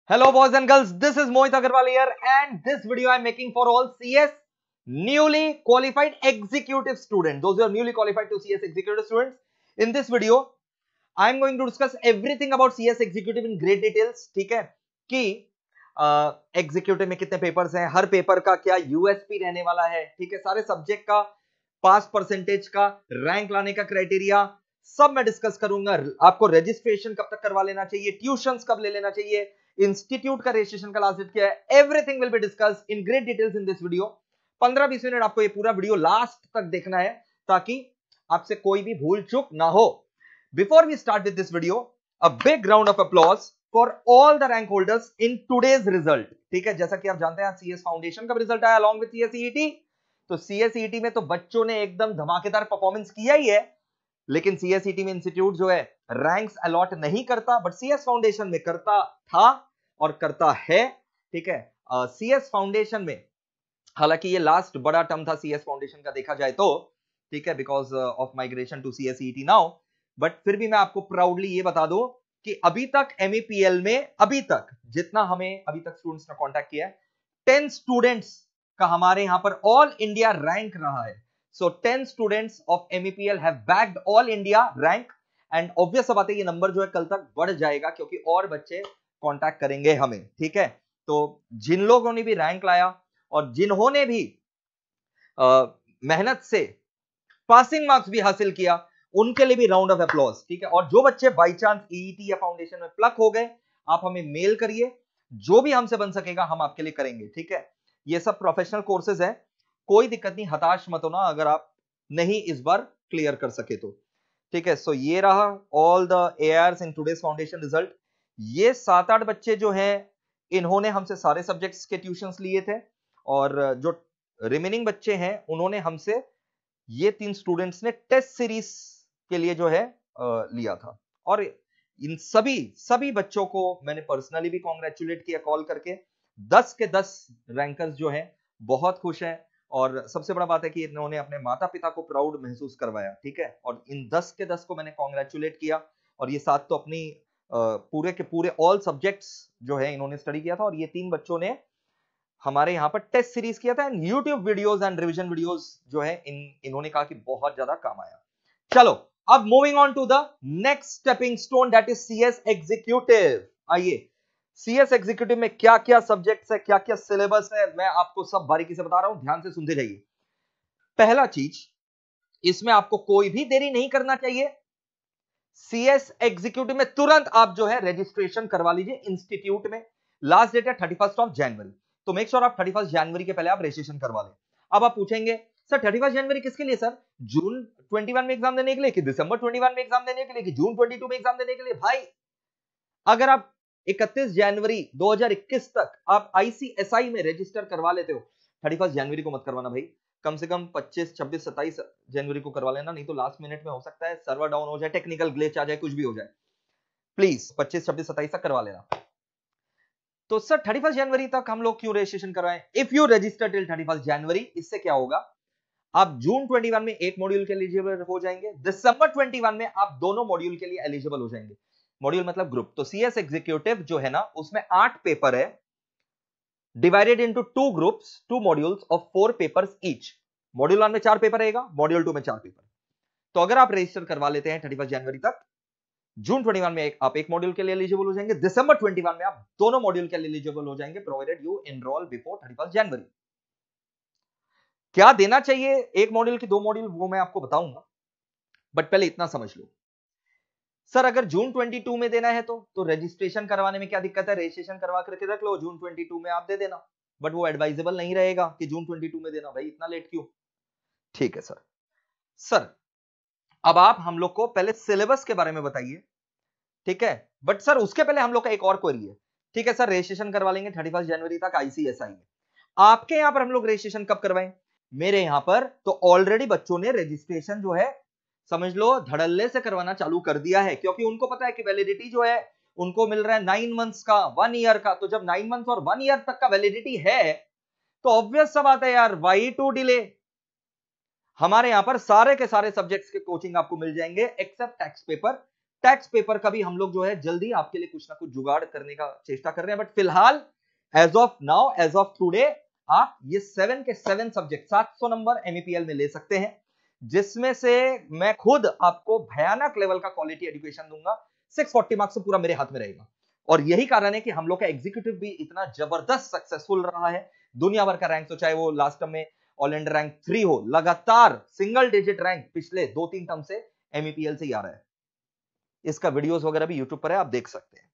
Hello boys and girls, this is Mohit Agarwal here and this video I am making for all CS newly qualified executive students. Those who are newly qualified to CS executive students. In this video, I am going to discuss everything about CS executive in great details. ठीक है कि executive में कितने papers हैं, हर paper का क्या USP रहने वाला है, ठीक है, सारे सब्जेक्ट का पास परसेंटेज का, रैंक लाने का क्राइटेरिया सब मैं डिस्कस करूंगा। आपको रजिस्ट्रेशन कब तक करवा लेना चाहिए, ट्यूशंस कब ले लेना चाहिए, इंस्टीट्यूट का रजिस्ट्रेशन का लास्ट डेट क्या है, everything will be discussed in great details in this video. 15-20 minute आपको ये पूरा वीडियो लास्ट तक देखना है ताकि आपसे कोई भी भूल चूक ना हो। Before we start with this video, a big round of applause for all the rank holders in today's result. ठीक है, जैसा कि आप जानते हैं सीएस फाउंडेशन का रिजल्ट आया अलॉन्ग विद सीएसईटी। तो सीएसईटी में तो बच्चों ने एकदम धमाकेदार परफॉर्मेंस किया ही है, लेकिन सीएसईटी में इंस्टीट्यूट जो है रैंक्स अलॉट नहीं करता, बट सीएस फाउंडेशन में करता था और करता है। ठीक है, सीएस फाउंडेशन में हालांकि ये लास्ट बड़ा टर्म था सीएस फाउंडेशन का देखा जाए तो, ठीक है, because of migration to CSEET now, but फिर भी मैं आपको प्राउडली ये बता दूं कि अभी तक एमईपीएल में अभी तक जितना हमें अभी तक स्टूडेंट्स ने कांटेक्ट किया है, 10 स्टूडेंट्स का हमारे यहां पर ऑल इंडिया रैंक रहा है। So 10 students of MEPL have bagged all India rank and obvious बात है ये नंबर जो है कल तक बढ़ जाएगा क्योंकि और बच्चे कांटेक्ट करेंगे हमें। ठीक है, तो जिन लोगों ने भी रैंक लाया और जिन्होंने भी मेहनत से पासिंग मार्क्स भी हासिल किया उनके लिए भी राउंड ऑफ अप्लॉज। ठीक है, और जो बच्चे बाई चांस ईईटी या फाउंडेशन में प्लक हो गए, आप हमें मेल करिए, जो भी हमसे बन सकेगा हम आपके लिए करेंगे। ठीक है, ये सब प्रोफेशनल कोर्सेज है, कोई दिक्कत नहीं, हताश मत होना अगर आप नहीं इस बार क्लियर कर सके तो। ठीक है, सो ये रहा all the AIRs in today's foundation result. ये 7-8 बच्चे जो हैं इन्होंने हमसे सारे सब्जेक्ट्स के ट्यूशंस लिए थे और जो रिमेनिंग बच्चे हैं उन्होंने हमसे ये 3 स्टूडेंट्स ने टेस्ट सीरीज के लिए जो है लिया था। और इन सभी बच्चों को मैंने पर्सनली भी कॉन्ग्रेचुलेट किया कॉल करके। 10 के 10 रैंकर्स जो हैं बहुत खुश हैं और सबसे बड़ा बात है कि इन्होंने अपने माता पिता को प्राउड महसूस करवाया। ठीक है, और इन 10 के 10 को मैंने कॉन्ग्रेचुलेट किया और ये 7 तो अपनी पूरे के पूरे ऑल सब्जेक्ट्स जो है इन्होंने स्टडी किया था और ये 3 बच्चों ने हमारे यहाँ पर टेस्ट सीरीज किया था and YouTube videos and revision videos जो है इन्होंने कहा कि बहुत ज्यादा काम आया। चलो अब moving on to the next stepping stone that is CS executive. आइए, सीएस एग्जीक्यूटिव में क्या क्या सब्जेक्ट्स है, क्या क्या सिलेबस है, मैं आपको सब बारीकी से बता रहा हूं, ध्यान से सुनते जाइए। पहला चीज, इसमें आपको कोई भी देरी नहीं करना चाहिए। सीएस एग्जीक्यूटिव में तुरंत आप जो है रजिस्ट्रेशन करवा लीजिए इंस्टीट्यूट में। लास्ट डेट है 31 जनवरी, तो मेक श्योर आप 31 जनवरी के पहले आप रजिस्ट्रेशन करवा लें। अब आप पूछेंगे सर 31 जनवरी किसके लिए सर? जून 21 में एग्जाम देने के लिए कि दिसंबर 21 में एग्जाम देने के लिए कि जून 22 में एग्जाम देने के लिए? भाई अगर आप 31 जनवरी 2021 तक आप ICSI में रजिस्टर करवा लेते हो, 31 जनवरी को मत करवाना भाई, कम से कम 25, 26, 27 जनवरी को करवा लेना, नहीं तो लास्ट मिनट में हो सकता है सर्वर डाउन हो जाए, टेक्निकल ग्लिच आ जाए, कुछ भी हो जाए। प्लीज 25, 26, 27 तक करवा लेना। तो सर 31 जनवरी तक हम लोग क्यों रजिस्ट्रेशन करवाएं? If you register till 31 January, इससे क्या होगा, आप जून 21 में एक मॉड्यूल के लिए एलिजिबल हो जाएंगे, दिसंबर 21 में आप दोनों मॉड्यूल के लिए एलिजिबल हो जाएंगे। मॉड्यूल मतलब ग्रुप। तो सीएस एग्जीक्यूटिव जो है ना उसमें 8 पेपर है, divided into 2 groups, 2 modules of 4 papers each. Module 1 में 4 पेपर रहेगा, मॉड्यूल 2 में 4 पेपर। तो अगर आप रजिस्टर करवा लेते हैं 31 जनवरी तक, जून 21 में आप एक मॉड्यूल के लिए एलिजिबल हो जाएंगे, दिसंबर 21 में आप दोनों मॉड्यूल के लिए एलिजिबल हो जाएंगे, provided you enroll before 31 January. क्या देना चाहिए एक मॉड्यूल की 2 मॉड्यूल वो मैं आपको बताऊंगा, बट पहले इतना समझ लो। सर अगर जून 22 में देना है तो रजिस्ट्रेशन करवाने में क्या दिक्कत है? रजिस्ट्रेशन करवा करके रख लो, जून 22 में आप दे देना, बट वो एडवाइजेबल नहीं रहेगा कि जून 22 में देना। भाई इतना लेट क्यों? ठीक है सर अब आप हम लोग को पहले सिलेबस के बारे में बताइए। ठीक है, बट सर उसके पहले हम लोग का एक और क्वेरी है। ठीक है सर, रजिस्ट्रेशन करवा लेंगे 31 जनवरी तक ICSI में। आपके यहां पर हम लोग रजिस्ट्रेशन कब करवाएं? मेरे यहां पर तो ऑलरेडी बच्चों ने रजिस्ट्रेशन जो है समझ लो धड़ल्ले से करवाना चालू कर दिया है, क्योंकि उनको पता है कि वैलिडिटी जो है उनको मिल रहा है 9 मंथ्स का, 1 ईयर का। तो जब 9 मंथ्स और 1 ईयर तक का वैलिडिटी है तो ऑब्वियस सा बात है यार, वाई टू डिले। हमारे यहां पर सारे के सारे सब्जेक्ट्स के कोचिंग आपको मिल जाएंगे except tax paper. Tax paper का भी हम लोग जो है जल्दी आपके लिए कुछ ना कुछ जुगाड़ करने का चेष्टा कर रहे हैं, बट फिलहाल as of now, as of today, आप ये 7 के 7 सब्जेक्ट 700 नंबर MEPL में ले सकते हैं, जिसमें से मैं खुद आपको भयानक लेवल का क्वालिटी एजुकेशन दूंगा। 640 मार्क्स तो पूरा मेरे हाथ में रहेगा, और यही कारण है कि हम लोग का एग्जीक्यूटिव भी इतना जबरदस्त सक्सेसफुल रहा है। दुनिया भर का रैंक, तो चाहे वो लास्ट टर्म में ऑल इंडिया रैंक 3 हो, लगातार सिंगल डिजिट रैंक पिछले 2-3 टर्म से MEPL से ही आ रहा है। इसका वीडियोस वगैरह भी यूट्यूब पर है, आप देख सकते हैं।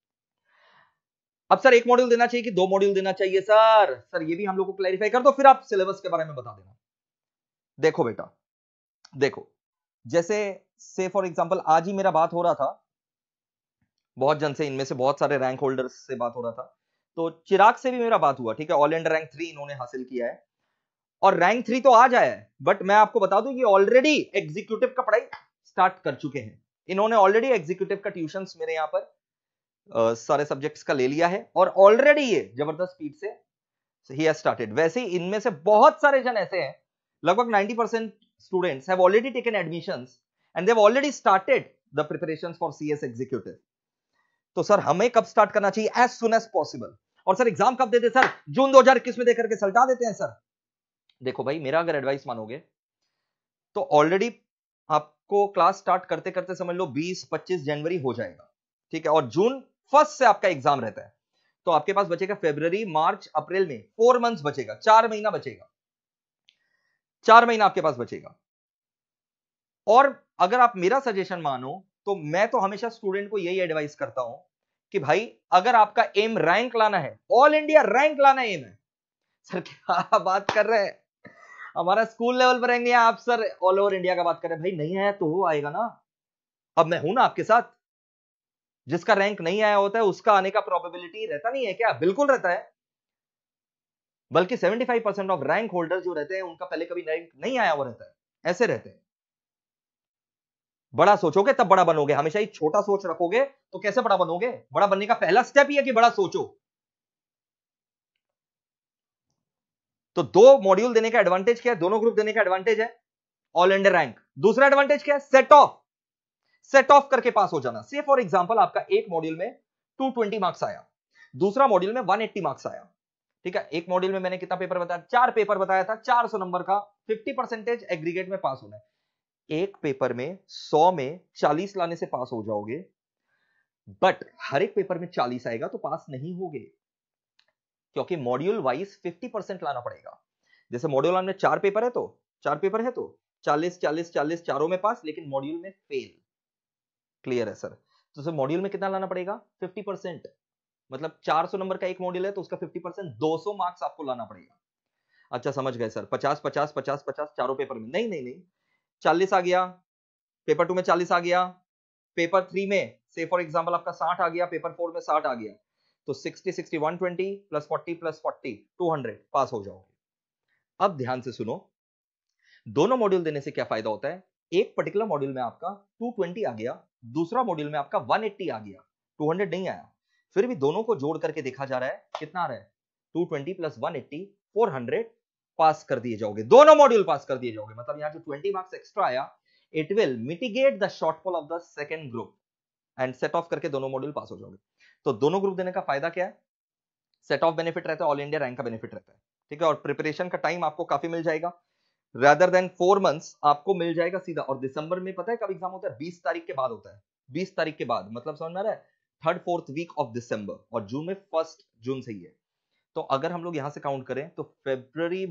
अब सर एक मॉड्यूल देना चाहिए कि 2 मॉड्यूल देना चाहिए? सर ये भी हम लोग को क्लैरिफाई कर दो, फिर आप सिलेबस के बारे में बता देना। देखो बेटा, देखो, जैसे से फॉर एग्जांपल आज ही मेरा बात हो रहा था बहुत जन से, इनमें से बहुत सारे रैंक होल्डर्स से बात हो रहा था, तो चिराग से भी मेरा बात हुआ, ठीक है, ऑल इंडिया रैंक 3 इन्होंने हासिल किया है, और रैंक 3 तो आ जाया है, बट मैं आपको बता दूं कि ऑलरेडी एग्जीक्यूटिव का पढ़ाई स्टार्ट कर चुके हैं। इन्होंने ऑलरेडी एग्जीक्यूटिव का ट्यूशंस मेरे यहां पर सारे सब्जेक्ट्स का ले लिया है, और ऑलरेडी ये जबरदस्त स्पीड से ही हैज स्टार्टेड। वैसे ही इनमें से बहुत सारे जन ऐसे हैं, लगभग 90% students have already taken admissions and they have already started the preparations for CS executive. तो सर हमें कब स्टार्ट करना चाहिए? As soon as possible. और सर एग्जाम कब देते? सर जून 2021 में देकर के सल्टा देते हैं सर। देखो भाई, मेरा अगर एडवाइस मानोगे तो ऑलरेडी आपको क्लास स्टार्ट करते करते समझ लो 20-25 जनवरी हो जाएगा, ठीक है, और जून 1 से आपका एग्जाम रहता है, तो आपके पास बचेगा फरवरी, मार्च, अप्रैल में 4 मंथ्स बचेगा, 4 महीना बचेगा, 4 महीना आपके पास बचेगा। और अगर आप मेरा सजेशन मानो तो मैं तो हमेशा स्टूडेंट को यही एडवाइस करता हूं कि भाई अगर आपका एम रैंक लाना है, ऑल इंडिया रैंक लाना एम है, सर क्या बात कर रहे हैं, हमारा स्कूल लेवल पर रैंक नहीं है, आप सर ऑल ओवर इंडिया का बात कर रहे हैं। भाई नहीं आया तो वो आएगा ना, अब मैं हूं ना आपके साथ। जिसका रैंक नहीं आया होता है उसका आने का प्रोबेबिलिटी रहता नहीं है क्या? बिल्कुल रहता है, बल्कि 75% ऑफ रैंक होल्डर्स जो रहते हैं उनका पहले कभी रैंक नहीं आया हुआ रहता है, ऐसे रहते हैं। बड़ा सोचोगे तब बड़ा बनोगे, हमेशा ही छोटा सोच रखोगे तो कैसे बड़ा बनोगे? बड़ा बनने का पहला स्टेप ही है कि बड़ा सोचो। तो 2 मॉड्यूल देने का एडवांटेज क्या है? दोनों ग्रुप देने का एडवांटेज है ऑल इंडिया रैंक। दूसरा एडवांटेज क्या है? सेट ऑफ करके पास हो जाना। से फॉर एग्जांपल आपका एक मॉड्यूल में 220 मार्क्स आया, दूसरा मॉड्यूल में 180 मार्क्स आया, ठीक है। एक मॉड्यूल में मैंने कितना पेपर बताया? 4 पेपर बताया था, 400 नंबर का 50% एग्रीगेट में पास होना है। एक पेपर में 100 में 40 लाने से पास हो जाओगे, बट हर एक पेपर में 40 आएगा तो पास नहीं होगे, क्योंकि मॉड्यूल वाइज 50% लाना पड़ेगा। जैसे मॉड्यूल 1 में 4 पेपर है तो 40 40 40 चारों में पास, लेकिन मॉड्यूल में फेल। क्लियर है सर? तो सर मॉड्यूल में कितना लाना पड़ेगा? 50%, मतलब 400 नंबर का एक मॉड्यूल है तो उसका 50% 200 मार्क्स आपको लाना पड़ेगा। अच्छा समझ गए सर, 50 50 50 50 चारों पेपर में? नहीं नहीं नहीं, 40 आ गया, पेपर 2 में 40 आ गया, पेपर 3 में से फॉर एग्जांपल आपका 60 आ गया, पेपर 4 में 60 आ गया, तो 60 60 120 प्लस 40 प्लस 40 200 पास हो जाओगे। अब ध्यान से सुनो, दोनों मॉड्यूल देने से क्या फायदा होता है? एक पर्टिकुलर मॉड्यूल में आपका 220 आ गया, दूसरा मॉड्यूल में आपका 180 आ गया, 200 नहीं आया, फिर भी दोनों को जोड़ करके देखा जा रहा है, कितना आ रहा है? 220 प्लस 180 400 पास कर दिए जाओगे, दोनों मॉड्यूल पास कर दिए जाओगे। मतलब यहां जो 20 मार्क्स एक्स्ट्रा आया, it will mitigate the shortfall of the second group and set off करके दोनों मॉड्यूल पास हो जाओगे। तो दोनों ग्रुप देने का फायदा क्या है? सेट ऑफ बेनिफिट रहता है, ऑल इंडिया रैंक का बेनिफिट रहता है, ठीक है, और प्रिपरेशन का टाइम आपको काफी मिल जाएगा, रादर देन 4 मंथ्स आपको मिल जाएगा सीधा। और दिसंबर में पता है कब एग्जाम होता है? 20 तारीख के बाद होता है, 20 तारीख के बाद, मतलब समझ में आ रहा है? 3rd-4th वीक ऑफ दिसंबर, और जून में 1 जून से ही है। तो अगर हम लोग यहां से काउंट करें तो फरवरी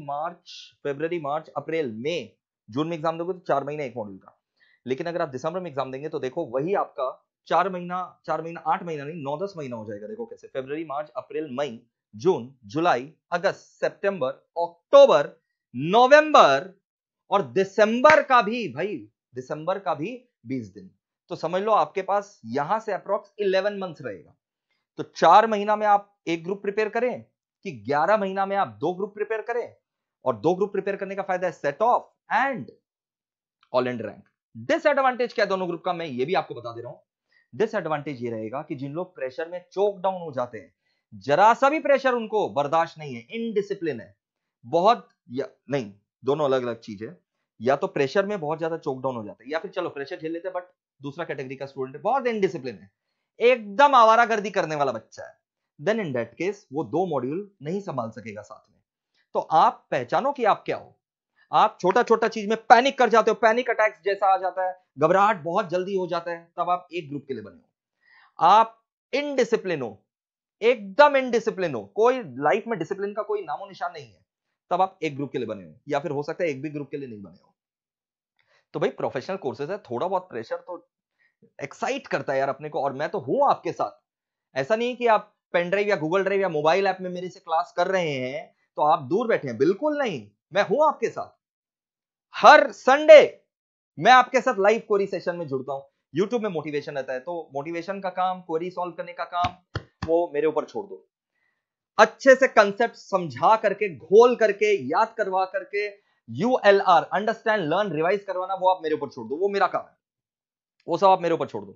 मार्च अप्रैल मई, जून में एग्जाम दोगे तो 4 महीने एक मॉड्यूल का, लेकिन अगर आप दिसंबर में एग्जाम देंगे तो देखो वही आपका 4 महीना 8 महीना नहीं, 9-10 महीना हो जाएगा। देखो कैसे, फरवरी मार्च अप्रैल मई जून जुलाई अगस्त सितंबर अक्टूबर नवंबर और दिसंबर का भी, भाई दिसंबर का भी 20 दिन, तो समझ लो आपके पास यहां से अप्रोक्स 11 मंथ्स रहेगा। तो 4 महीना में आप एक ग्रुप प्रिपेयर करें कि 11 महीना में आप 2 ग्रुप प्रिपेयर करें? और 2 ग्रुप प्रिपेयर करने का फायदा है set off and all India rank. Disadvantage क्या है दोनों ग्रुप का, मैं ये भी आपको बता दे रहा हूं। डिसएडवांटेज ये रहेगा कि जिन लोग प्रेशर में चोक डाउन हो जाते हैं, जरा सा भी प्रेशर उनको बर्दाश्त नहीं है, इनडिसिप्लिन है बहुत, या नहीं, दोनों अलग अलग चीज है। या तो प्रेशर में बहुत ज्यादा चोक डाउन हो जाते हैं, या फिर चलो प्रेशर झेल लेते हैं बट दूसरा कैटेगरी का स्टूडेंट बहुत इनडिसिप्लिन है, एकदम आवारागर्दी करने वाला बच्चा है, देन इन दैट केस वो 2 मॉड्यूल नहीं संभाल सकेगा साथ में। तो आप पहचानो कि आप क्या हो। आप छोटा छोटा चीज में पैनिक कर जाते हो, पैनिक अटैक्स जैसा आ जाता है, घबराहट बहुत जल्दी हो जाता है, तब आप एक ग्रुप के लिए बने हो। आप इनडिसिप्लिन हो, एकदम इनडिसिप्लिन हो, कोई लाइफ में डिसिप्लिन का कोई नामो निशान नहीं है, तब आप एक ग्रुप के लिए बने हो, या फिर हो सकता है एक भी ग्रुप के लिए नहीं बने हो। तो भाई प्रोफेशनल कोर्सेज है, थोड़ा बहुत प्रेशर तो एक्साइट करता है यार अपने को, और मैं तो हूं आपके साथ। ऐसा नहीं कि आप पेन ड्राइव या गूगल ड्राइव या मोबाइल ऐप में मेरे से क्लास कर रहे हैं तो आप दूर बैठे हैं, बिल्कुल नहीं, मैं हूं आपके साथ। हर संडे मैं आपके साथ लाइव क्वेरी सेशन में जुड़ता हूं। यूट्यूब में मोटिवेशन रहता है, तो मोटिवेशन का काम, क्वेरी सॉल्व करने का काम, वो मेरे ऊपर छोड़ दो। अच्छे से कंसेप्ट समझा करके, घोल करके, याद करवा करके, ULR अंडरस्टैंड लर्न रिवाइज करवाना, वो आप मेरे ऊपर छोड़ दो, वो मेरा काम है, वो सब आप मेरे ऊपर छोड़ दो।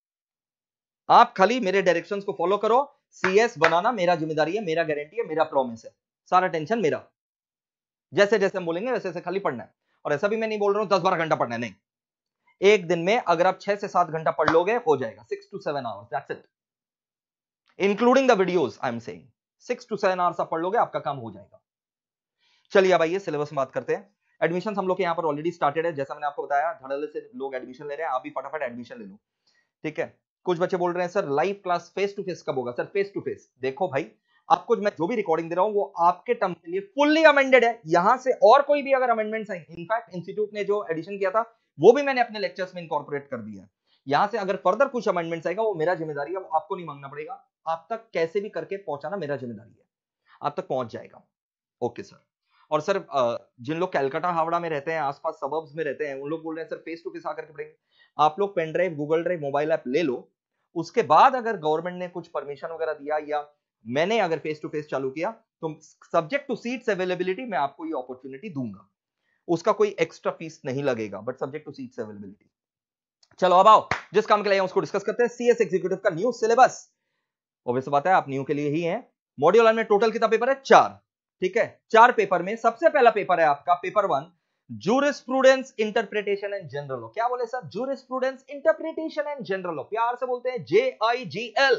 आप खाली मेरे डायरेक्शंस को फॉलो करो। CS बनाना मेरा जिम्मेदारी है, मेरा गारंटी है, मेरा प्रॉमिस है, सारा टेंशन मेरा। जैसे जैसे हम बोलेंगे वैसे वैसे खाली पढ़ना है। और ऐसा भी मैं नहीं बोल रहा हूं 10-12 घंटा पढ़ना है, नहीं, एक दिन में अगर आप 6 से 7 घंटा पढ़ लोगे हो जाएगा, 6 to 7 hours, that's it, including the videos. I am saying 6 to 7 hours आप पढ़ लोगे, आपका काम हो जाएगा। चलिए अब आइए सिलेबस में बात करते हैं। एडमिशन हम लोग के यहाँ पर ऑलरेडी स्टार्टेड है, जैसा मैंने आपको बताया, धड़ल्ले से लोग एडमिशन ले रहे हैं, आप भी फटाफट एडमिशन ले लो, ठीक है। कुछ बच्चे बोल रहे हैं sir live class face to face कब होगा? सर फेस टू फेस देखो भाई, आपको मैं जो भी रिकॉर्डिंग दे रहा हूं वो आपके टर्म के लिए फुल्ली अमेंडेड है। यहां से और कोई भी अगर अमेंडमेंट्स आई, इनफैक्ट इंस्टीट्यूट ने जो एडिशन किया था वो भी मैंने अपने लेक्चर्स में इनकॉर्पोरेट कर दिया है। यहां से अगर फर्दर कुछ अमेंडमेंट्स आएगा वो मेरा जिम्मेदारी है, वो आपको नहीं मांगना पड़ेगा, आप तक कैसे भी करके पहुंचाना मेरा जिम्मेदारी है, आप तक पहुंच जाएगा। Okay sir. और सर जिन लोग कैलकाटा हावड़ा में रहते हैं, आसपास सबर्ब्स में रहते हैं, उन लोग बोल रहे हैं सर फेस टू फेस आकर के पढ़ेंगे। आप लोग pen drive, Google drive, mobile app ले लो, उसके बाद अगर गवर्नमेंट ने कुछ परमिशन वगैरह दिया या मैंने अगर फेस टू फेस चालू किया तो सब्जेक्ट टू सीट्स अवेलेबिलिटी मैं आपको ये अपॉर्चुनिटी दूंगा, उसका कोई एक्स्ट्रा फीस नहीं लगेगा, but subject to seats availability. चलो अब आओ जिस काम के लिए उसको डिस्कस करते हैं, CS एग्जीक्यूटिव का न्यू सिलेबस। ऑब्वियस बात है आप न्यू के लिए ही हैं। मॉड्यूल 1 में टोटल कितना पेपर है? 4, ठीक है। 4 पेपर में सबसे पहला पेपर है आपका paper 1, jurisprudence interpretation and general law. क्या बोले sir? Jurisprudence interpretation and general law, प्यार से बोलते हैं JIGL,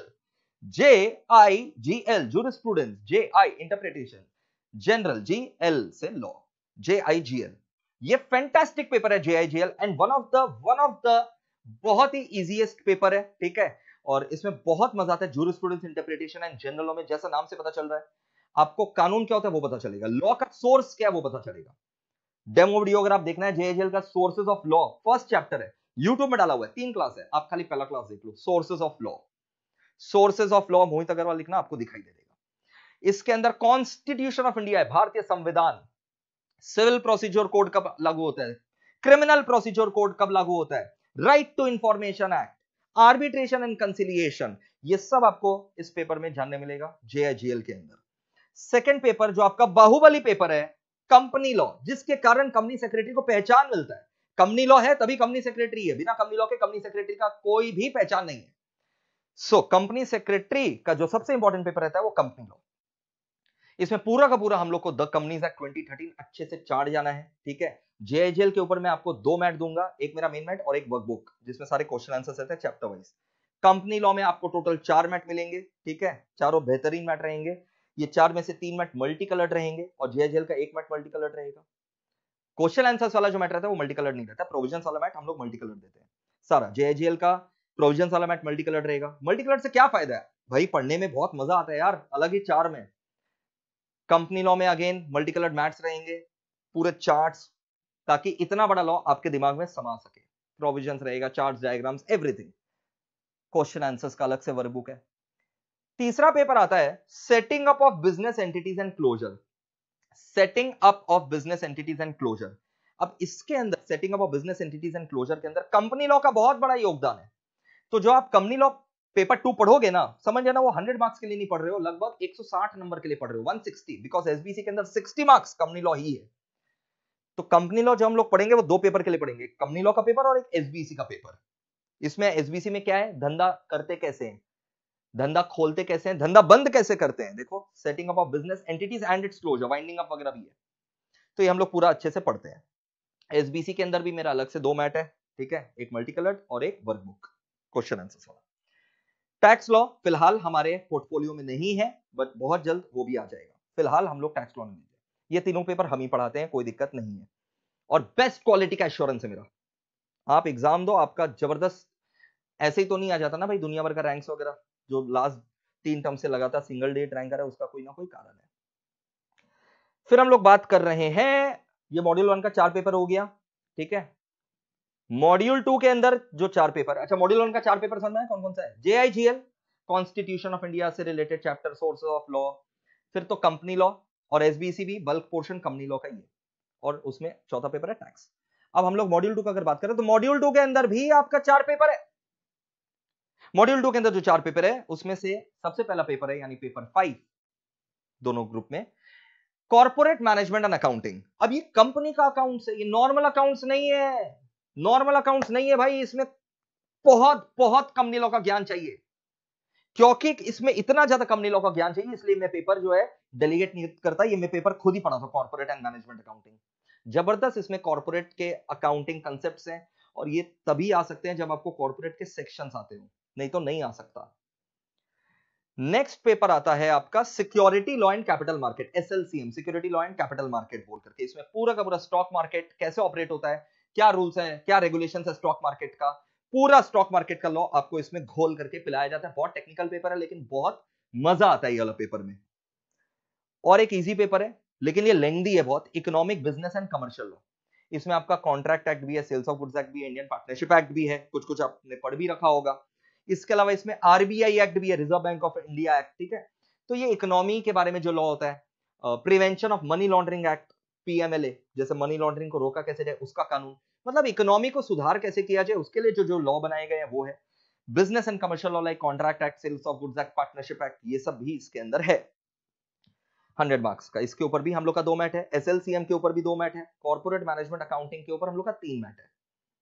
JIGL, jurisprudence, JI interpretation, general GL से लॉ, JIGL। ये फैंटास्टिक पेपर है JIGL, and one of the बहुत ही इजीएस्ट पेपर है, ठीक है। और इसमें बहुत मजा आता है। Jurisprudence interpretation and general law में जैसा नाम से पता चल रहा है, आपको कानून क्या होता है वो पता चलेगा, लॉ का सोर्स क्या है वो पता चलेगा। डेमो वीडियो अगर आप देखना है, JIGL का sources of law first chapter है, यूट्यूब में डाला हुआ है, 3 क्लास है, आप खाली पहला क्लास देख लो, sources of law. Sources of law Mohit Agrawal लिखना, आपको दिखाई दे देगा। इसके अंदर कॉन्स्टिट्यूशन ऑफ इंडिया है, भारतीय संविधान, सिविल प्रोसीजर कोड कब लागू होता है, क्रिमिनल प्रोसीजर कोड कब लागू होता है, right to information act, arbitration and conciliation, ये सब आपको इस पेपर में जानने मिलेगा JIGL के अंदर। सेकंड पेपर जो आपका बाहुबली पेपर है, कंपनी लॉ, जिसके कारण कंपनी सेक्रेटरी को पहचान मिलता है। कंपनी लॉ है तभी कंपनी सेक्रेटरी है, बिना कंपनी लॉ के कंपनी सेक्रेटरी का कोई भी पहचान नहीं है। सो कंपनी सेक्रेटरी का जो सबसे इंपॉर्टेंट पेपर रहता है वो कंपनी लॉ। इसमें पूरा का पूरा हम लोग को द कंपनीज एक्ट 2013 अच्छे से चाट जाना है, ठीक है। JIGL के ऊपर मैं आपको 2 मैट दूंगा, एक मेरा मेन मैट और एक वर्कबुक जिसमें सारे क्वेश्चन आंसर्स रहते हैं चैप्टर वाइज। कंपनी लॉ में आपको टोटल 4 मैट मिलेंगे, ठीक है, चारों बेहतरीन मैट रहेंगे। ये 4 में से 3 मैट मल्टी कलर्ड रहेंगे और JIGL का 1 मैट मल्टी कलर्ड रहेगा। क्वेश्चन आंसर्स वाला जो मैट रहता है वो मल्टी कलर्ड नहीं रहता, प्रोविजंस वाला मैट हम लोग मल्टी कलर्ड देते हैं। सारा JIGL का प्रोविजंस वाला मैट मल्टी कलर्ड रहेगा। मल्टी कलर्ड से क्या फायदा है भाई? पढ़ने में बहुत मजा आता है यार, अलग ही चार में। कंपनी लॉ में अगेन मल्टी कलर्ड मैट्स रहेंगे, पूरे चार्ट्स, ताकि इतना बड़ा लॉ आपके दिमाग में समा सके। प्रोविजंस रहेगा, charts, diagrams, everything. Question answers का अलग से वर्कबुक है। तीसरा पेपर आता है setting up of business entities and closure. Setting up of business entities and closure. अब इसके अंदर setting up of business entities and closure के अंदर कंपनी लॉ का बहुत बड़ा योगदान है। तो जो आप कंपनी लॉ पेपर 2 पढ़ोगे ना, समझ जाना वो 100 मार्क्स के लिए नहीं पढ़ रहे हो, लगभग 160 नंबर के लिए पढ़ रहे हो, 160, बिकॉज SBC के अंदर 60 मार्क्स कंपनी लॉ ही है। तो कंपनी लॉ जो हम लोग पढ़ेंगे वो 2 पेपर के लिए पढ़ेंगे, कंपनी लॉ का पेपर और एक SBC का पेपर। इसमें SBC में क्या है, धंधा करते कैसे हैं, धंधा खोलते कैसे हैं, धंधा बंद कैसे करते हैं, देखो setting up of business entities and its closure, winding up वगैरह भी है। तो ये हम लोग पूरा अच्छे से पढ़ते हैं। SBC के अंदर भी मेरा अलग से 2 मैट है, ठीक है, एक मल्टी कलर्ड और एक वर्कबुक क्वेश्चन आंसर वाला। टैक्स लॉ फिलहाल हमारे पोर्टफोलियो में नहीं है, बट बहुत जल्द वो भी आ जाएगा। फिलहाल हम लोग टैक्स लॉ नहीं देते, ये तीनों पेपर हम ही पढ़ाते हैं, कोई दिक्कत नहीं है। और बेस्ट क्वालिटी का एश्योरेंस है मेरा। आप एग्जाम दो, आपका जबरदस्त, ऐसे ही तो नहीं आ जाता ना भाई दुनिया भर का रैंक्स वगैरह। जो लास्ट 3 टर्म से लगातार सिंगल डेट रैंकर है, उसका कोई ना कोई कारण है। फिर हम लोग बात कर रहे हैं, ये मॉड्यूल 1 का 4 पेपर हो गया, ठीक है। मॉड्यूल 2 के अंदर जो 4 पेपर, अच्छा मॉड्यूल 1 का 4 पेपर समझ में है कौन कौन सा है? JIGL, कॉन्स्टिट्यूशन ऑफ इंडिया से related chapter, sources of law, फिर तो कंपनी लॉ, और SBC भी बल्क पोर्शन कंपनी लॉ का ही है, और उसमें चौथा पेपर है टैक्स। अब हम लोग मॉड्यूल 2 का अगर बात करें तो मॉड्यूल 2 के अंदर भी आपका 4 पेपर है। मॉड्यूल 2 के अंदर जो 4 पेपर है उसमें से सबसे पहला पेपर है यानी पेपर 5 दोनों ग्रुप में, कॉर्पोरेट मैनेजमेंट एंड अकाउंटिंग। अब ये कंपनी का अकाउंट्स है, ये नॉर्मल अकाउंट्स नहीं है, नॉर्मल अकाउंट्स नहीं है भाई। इसमें बहुत बहुत कंपनी लॉ का ज्ञान चाहिए, क्योंकि इसमें इतना ज्यादा कंपनी लॉ का ज्ञान चाहिए, इसलिए मैं पेपर जो है डेलीगेट नहीं करता, ये मैं पेपर खुद ही पढ़ा था, कॉर्पोरेट एंड मैनेजमेंट अकाउंटिंग। जबरदस्त इसमें कॉर्पोरेट के अकाउंटिंग कंसेप्ट्स हैं, और ये तभी आ सकते हैं जब आपको कॉर्पोरेट के सेक्शंस आते हो, नहीं तो नहीं आ सकता। नेक्स्ट पेपर आता है आपका security law and capital market, SLCM, security law and capital market बोल करके। इसमें पूरा का पूरा स्टॉक मार्केट कैसे ऑपरेट होता है, क्या रूल्स है, क्या रेगुलेशंस है स्टॉक मार्केट का, पूरा स्टॉक मार्केट का लॉ आपको इसमें घोल करके पिलाया जाता है। बहुत टेक्निकल पेपर है, लेकिन बहुत मजा आता है ये वाला पेपर में। और एक इजी पेपर है, लेकिन ये लेंथी है बहुत, economic, business and commercial law. इसमें आपका कॉन्ट्रैक्ट एक्ट भी है, सेल्स ऑफ गुड्स एक्ट भी है, इंडियन पार्टनरशिप एक्ट भी है, कुछ कुछ आपने पढ़ भी रखा होगा। इसके अलावा इसमें RBI एक्ट भी है, reserve bank of India act, ठीक है। तो ये इकोनॉमी के बारे में जो लॉ होता है, prevention of money laundering act, PMLA, जैसे मनी लॉन्ड्रिंग को रोका कैसे जाए उसका कानून, मतलब इकोनॉमी को सुधार कैसे किया जाए उसके लिए जो जो लॉ बनाए गए हैं वो है। Business and commercial law like contract act, sales of goods act, partnership act, ये सब भी इसके अंदर है। 100 मार्क्स का इसके ऊपर भी हम लोग का 2 मैट है, SLCM के ऊपर भी 2 मैट है, कॉर्पोरेट मैनेजमेंट अकाउंटिंग के ऊपर हम लोग का 3 मैट है।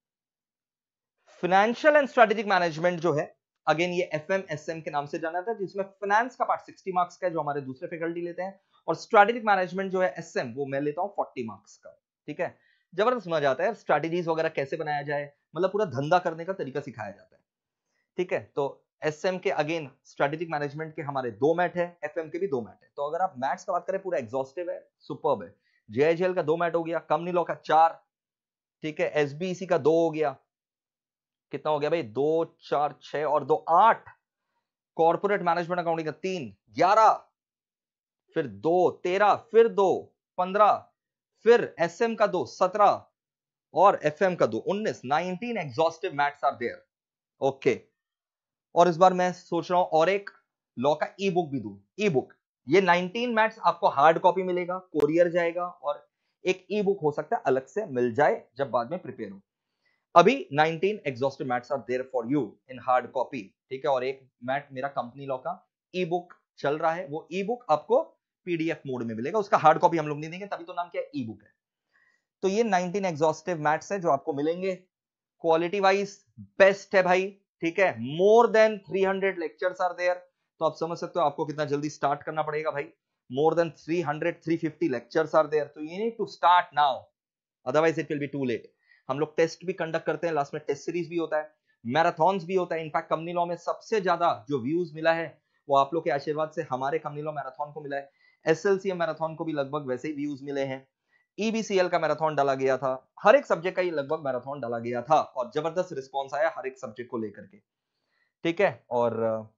फाइनेंशियल एंड स्ट्रेटेजिक मैनेजमेंट जो है, अगेन ये FMSM के नाम से जाना था, जिसमें फाइनेंस का पार्ट 60 मार्क्स का है, जो हमारे दूसरे फैकल्टी लेते हैं, और स्ट्रेटेजिक मैनेजमेंट जो है SM, वो मैं लेता हूं 40 मार्क्स का, ठीक है। जबरदस्त समझ आता है, स्ट्रेटेजीज वगैरह कैसे बनाया जाए, मतलब पूरा धंधा करने का तरीका सिखाया जाता है, ठीक है। तो SM के अगेन स्ट्रेटेजिक मैनेजमेंट के हमारे 2 मैट है, FM के भी 2 मैट है। तो अगर आप मैथ्स का बात करें पूरा एग्जॉस्टिव है, सुपर्ब है। JIGL का 2 मैट हो गया, कंपनी लॉ का 4, ठीक है, SBC का 2 हो गया, कितना हो गया भाई, 2 4 6 और 2 8, कॉर्पोरेट मैनेजमेंट अकाउंटिंग का 3 11, फिर 2 13, फिर 2 15, फिर SM का 2 17, और FM का 2 19, 19 exhaustive maths are there, okay. और इस बार मैं सोच रहा हूं और एक लॉ का ई बुक भी दूं, ई बुक। ये 19 मैथ्स आपको हार्ड कॉपी मिलेगा, कोरियर जाएगा, और एक ई बुक हो सकता है अलग से मिल जाए जब बाद में प्रिपेयर हो। अभी 19 exhaustive maths are there for you in hard copy, ठीक है। और एक मैथ मेरा कंपनी लॉ का ई बुक चल रहा है, वो ई बुक आपको PDF मोड में मिलेगा, उसका हार्ड कॉपी हम लोग नहीं देंगे, तभी तो नाम क्या है, ई बुक है। तो ये 19 एग्जॉस्टिव मैथ्स है जो आपको मिलेंगे, क्वालिटी वाइज बेस्ट है भाई, ठीक है। More than 300 lectures are there, तो आप समझ सकते हो आपको कितना जल्दी स्टार्ट करना पड़ेगा भाई। More than 350 lectures are there, तो you need to start now, otherwise it will be too late. हम लोग टेस्ट भी कंडक्ट करते हैं, लास्ट में टेस्ट सीरीज भी होता है, मैराथन्स भी होता है। इनफैक्ट कंपनी लॉ में सबसे ज्यादा जो व्यूज मिला है वो आप लोग के आशीर्वाद से हमारे कंपनी लॉ मैराथन को मिला है। SLCM मैराथन को भी लगभग वैसे ही व्यूज मिले हैं, EBCL का मैराथन डाला गया था, हर एक सब्जेक्ट का ये लगभग मैराथन डाला गया था, और जबरदस्त रिस्पॉन्स आया हर एक सब्जेक्ट को लेकर के, ठीक है। और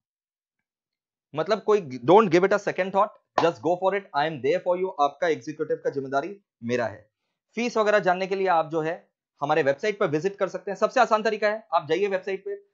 मतलब कोई don't give it a second thought, just go for it, I am there for you. आपका एग्जीक्यूटिव का जिम्मेदारी मेरा है। फीस वगैरह जानने के लिए आप जो है हमारे वेबसाइट पर विजिट कर सकते हैं। सबसे आसान तरीका है, आप जाइए वेबसाइट पे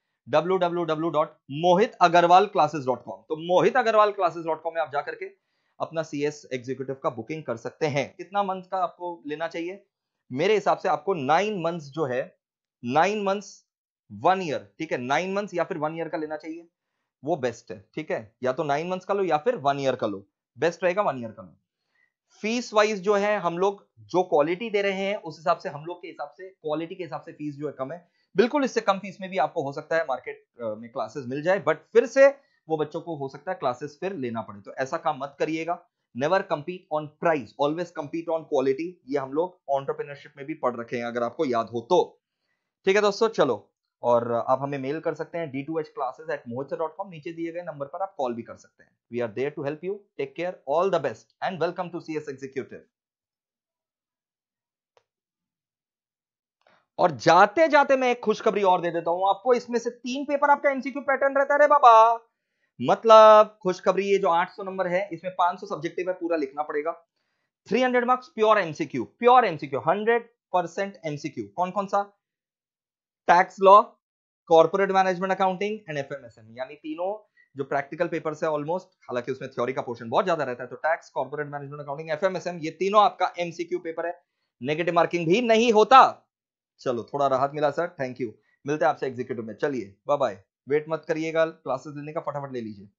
www.mohitagarwalclasses.com। तो mohitagarwalclasses.com में आप जाकर के अपना CS एग्जीक्यूटिव का बुकिंग कर सकते हैं। कितना मंथ का आपको लेना चाहिए? मेरे हिसाब से आपको 9 मंथ्स जो है, 9 मंथ्स 1 ईयर, ठीक है, 9 मंथ्स या फिर 1 ईयर का लेना चाहिए, वो बेस्ट है, ठीक है। या तो 9 मंथ्स का लो या फिर 1 ईयर का लो, बेस्ट रहेगा 1 ईयर का लो। फीस वाइज जो है हम लोग जो क्वालिटी दे रहे हैं उस हिसाब से, हम लोग के हिसाब से क्वालिटी के हिसाब से फीस जो है कम है। बिल्कुल इससे कम फीस में भी आपको हो सकता है मार्केट में क्लासेस मिल जाए, बट फिर से वो बच्चों को हो सकता है क्लासेस फिर लेना पड़े, तो ऐसा काम मत करिएगा। Never compete on price, always compete on quality. ये हम लोग एंटरप्रेन्योरशिप में भी पढ़ रखे हैं, अगर आपको याद हो तो, ठीक है दोस्तों, चलो, और आप हमें मेल कर सकते हैं d2hclasses@mohitsir.com, नीचे दिए गए नंबर पर आप कॉल भी कर सकते हैं। We are there to help you. Take care, all the best and welcome to CS executive. और जाते जाते मैं एक खुशखबरी और दे देता हूं आपको, इसमें से 3 पेपर आपका एमसीक्यू पैटर्न रहता है रे बाबा। मतलब खुशखबरी, ये जो 800 नंबर है इसमें 500 सब्जेक्टिव है, पूरा लिखना पड़ेगा। 300 मार्क्स प्योर एमसीक्यू, 100% एमसीक्यू। कौन कौन सा? Tax law, corporate management accounting and FMSM, यानी तीनों जो प्रैक्टिकल पेपर्स है ऑलमोस्ट, हालांकि उसमें थ्योरी का पोर्शन बहुत ज्यादा रहता है। तो tax, corporate management accounting, FMSM, ये तीनों आपका एमसीक्यू पेपर है, नेगेटिव मार्किंग भी नहीं होता। चलो, थोड़ा राहत मिला सर, थैंक यू। मिलते हैं आपसे एग्जीक्यूटिव में, चलिए बाय बाय। वेट मत करिएगा क्लासेस लेने का, फटाफट ले लीजिए।